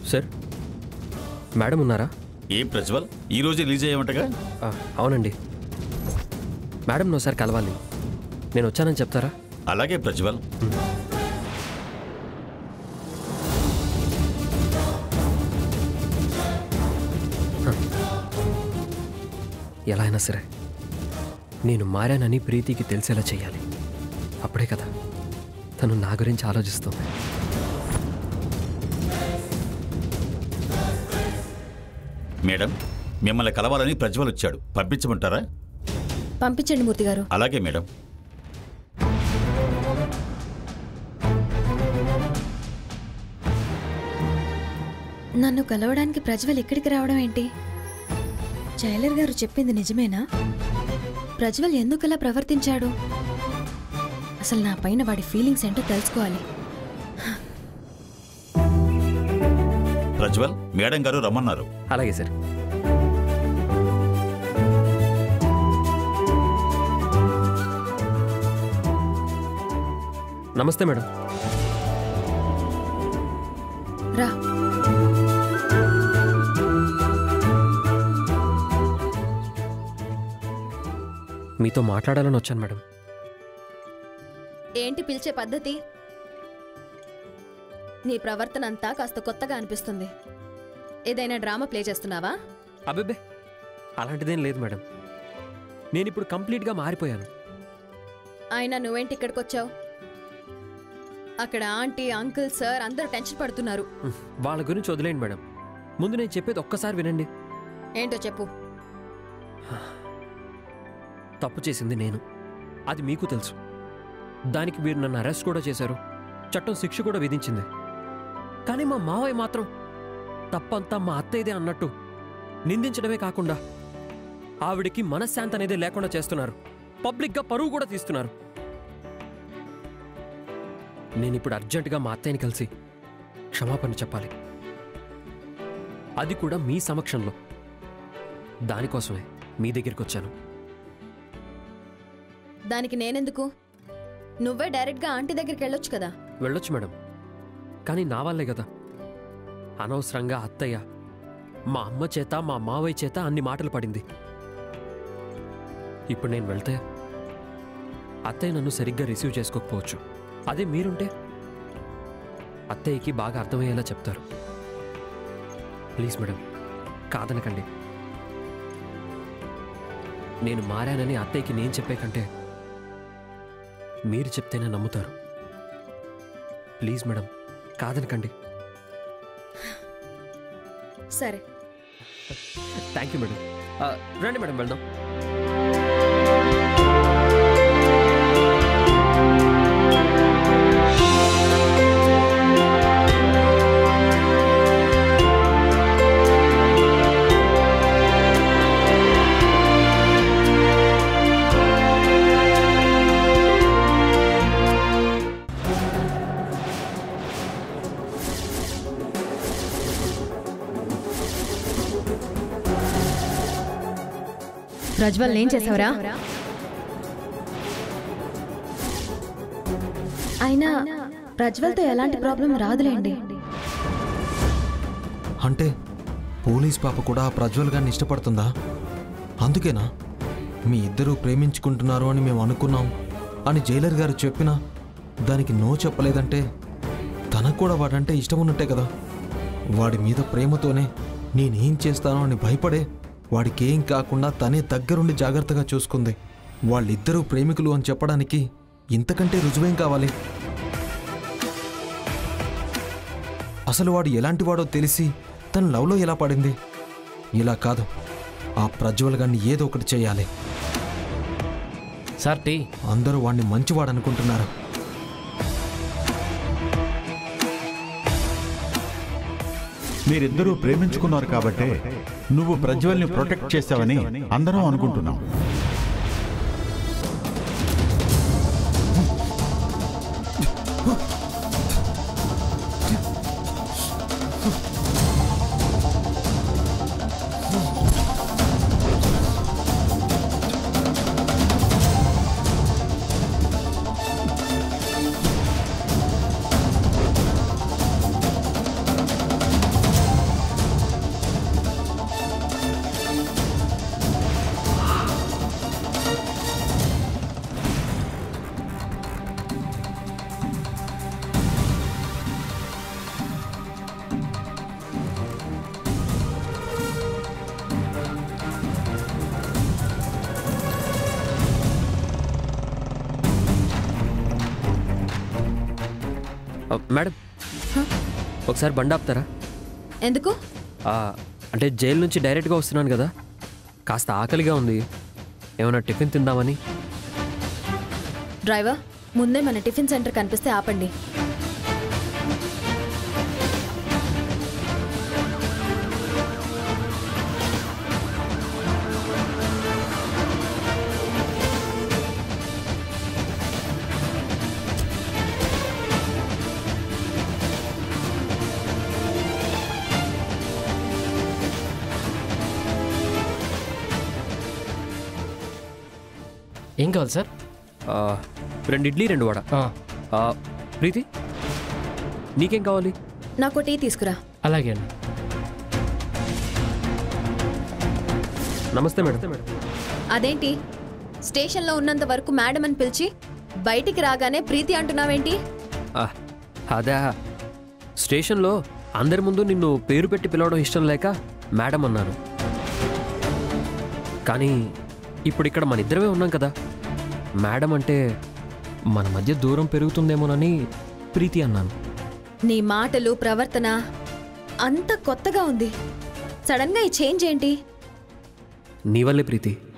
Sir madam ఉన్నారా? ఏం ప్రజ్వల్, ఈరోజు రిలీజ్ అయ్యామంటగా? అవునండి. మేడం ఒకసారి కలవాలి. నేను వచ్చానని చెప్తారా? అలాగే ప్రజ్వల్. ఎలా అయినా సరే నేను మారానని ప్రీతికి తెలిసేలా చెయ్యాలి. అప్పుడే కదా తను నా గురించి ఆలోచిస్తుంది. మేడం, మిమ్మల్ని కలవాలని ప్రజ్వల్ వచ్చాడు. పంపించమంటారా? పంపించండి మూర్తి గారు. అలాగే మేడం. నన్ను కలవడానికి ప్రజ్వల్ ఇక్కడికి రావడం ఏంటి? జైలర్ గారు చెప్పింది నిజమేనా? ప్రజ్వల్ ఎందుకలా ప్రవర్తించాడు? అసలు నా పైన వాడి ఫీలింగ్స్ ఏంటో తెలుసుకోవాలి. ప్రజ్వల్, మేడం గారు రమ్మన్నారు. అలాగే సార్. నమస్తే మేడం. రా. మీతో మాట్లాడాలని వచ్చాను మేడం. ఏంటి పిలిచే పద్ధతి? నీ ప్రవర్తన అంతా కాస్త కొత్తగా అనిపిస్తుంది. ఏదైనా డ్రామా ప్లే చేస్తున్నావా? అబ్బే, అలాంటిదేం లేదు మేడం. నేను ఇప్పుడు కంప్లీట్గా మారిపోయాను. అయినా నువ్వేంటి ఇక్కడికి వచ్చావు? అక్కడ ఆంటీ, అంకుల్, సార్ అందరూ టెన్షన్ పడుతున్నారు. వాళ్ళ గురించి వదిలేండి మేడం. ముందు నేను చెప్పేది ఒక్కసారి వినండి. ఏంటో చెప్పు. తప్పు చేసింది నేను, అది మీకు తెలుసు. దానికి మీరు నన్ను అరెస్ట్ కూడా చేశారు, చట్టం శిక్ష కూడా విధించింది. కానీ మా మావయ్య మాత్రం తప్పంతా మా అత్తయ్యదే అన్నట్టు నిందించడమే కాకుండా ఆవిడికి మనశ్శాంతి అనేది లేకుండా చేస్తున్నారు. పబ్లిక్గా పరువు కూడా తీస్తున్నారు. నేనిప్పుడు అర్జెంటుగా మా అత్తయ్యని కలిసి క్షమాపణ చెప్పాలి, అది కూడా మీ సమక్షంలో. దానికోసమే మీ దగ్గరికి వచ్చాను. దానికి నేనెందుకు? నువ్వే డైరెక్ట్గా ఆంటీ దగ్గరికి వెళ్ళొచ్చు కదా. వెళ్ళొచ్చు మేడం, కానీ నా వాళ్ళే కదా. అనవసరంగా అత్తయ్య మా అమ్మ చేత, మా మావయ్య చేత అన్ని మాటలు పడింది. ఇప్పుడు నేను వెళ్తే అత్తయ్య నన్ను సరిగ్గా రిసీవ్ చేసుకోకపోవచ్చు. అదే మీరుంటే అత్తయ్యకి బాగా అర్థమయ్యేలా చెప్తారు. ప్లీజ్ మేడం, కాదనకండి. నేను మారానని అత్తయ్యకి నేను చెప్పే కంటే మీరు చెప్తేనే నమ్ముతారు. ప్లీజ్ మేడం, కాదనకండి. సరే. Thank you madam. రండి మేడం, వెళ్దాం. ప్రజ్వల్ ఏం చేసావురా? అయినా ప్రజ్వల్తో ఎలాంటి ప్రాబ్లం రాదులేండి. అంటే పోలీస్ పాప కూడా ప్రజ్వల్ గారిని ఇష్టపడుతుందా? అందుకేనా మీ ఇద్దరూ ప్రేమించుకుంటున్నారు అని మేము అనుకున్నాం అని జైలర్ గారు చెప్పినా దానికి నో చెప్పలేదంటే తనకు కూడా వాడంటే ఇష్టం ఉన్నట్టే కదా. వాడి మీద ప్రేమతోనే నేనేం చేస్తానో అని భయపడే వాడికేం కాకుండా తనే దగ్గరుండి జాగ్రత్తగా చూసుకుంది. వాళ్ళిద్దరూ ప్రేమికులు అని చెప్పడానికి ఇంతకంటే రుజువేం కావాలి? అసలు వాడు ఎలాంటివాడో తెలిసి తన లవ్లో ఎలా పడింది? ఇలా కాదు, ఆ ప్రజ్వల్ గారిని ఏదో ఒకటి చేయాలి. Sir tea. అందరూ వాడిని మంచివాడనుకుంటున్నారు. మీరిద్దరూ ప్రేమించుకున్నారు కాబట్టే నువ్వు ప్రజ్వల్ని ప్రొటెక్ట్ చేశావని అందరం అనుకుంటున్నాం. మేడం ఒకసారి బండి ఆపుతారా? ఎందుకు? అంటే జైలు నుంచి డైరెక్ట్గా వస్తున్నాను కదా, కాస్త ఆకలిగా ఉంది, ఏమైనా టిఫిన్ తిందామని. డ్రైవర్, ముందే మన టిఫిన్ సెంటర్ కనిపిస్తే ఆపండి. ఏం కావాలి సార్? 2 ఇడ్లీ 2 వడ. ప్రీతి, నీకేం కావాలి? నాకు టీ తీసుకురా. అలాగే అండి. నమస్తే మేడం. అదేంటి స్టేషన్లో ఉన్నంత వరకు మేడం అని పిలిచి బయటికి రాగానే ప్రీతి అంటున్నావేంటి? అదే, స్టేషన్లో అందరి ముందు నిన్ను పేరు పెట్టి పిలవడం ఇష్టం లేక మేడం అన్నాను. కానీ ఇప్పుడు ఇక్కడ మన ఇద్దరమే ఉన్నాం కదా, మేడం అంటే మన మధ్య దూరం పెరుగుతుందేమోనని ప్రీతి అన్నాను. నీ మాటలు ప్రవర్తన అంత కొత్తగా ఉంది. సడన్గా ఈ చేంజ్ ఏంటి? నీ వల్లే ప్రీతి.